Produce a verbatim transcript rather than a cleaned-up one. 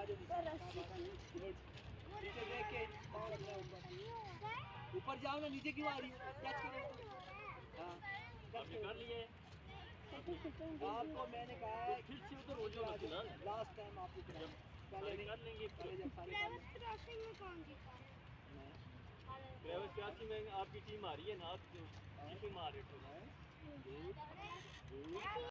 जाओ नीचे देख के पाँव रखना है ऊपर ऊपर जाओ ना नीचे क्यों आ रही है टच करो हाँ टच कर लिए आपको मैंने कहा है फिर से उधर हो जाओ लास्ट टाइम आपको पहले नहीं कर लेंगे पहले जब सारे क्रॉसिंग में कौन जीता ट्रैवल्स क्रॉसिंग में आपकी टीम आ रही है ना आप टीम मार रहे हो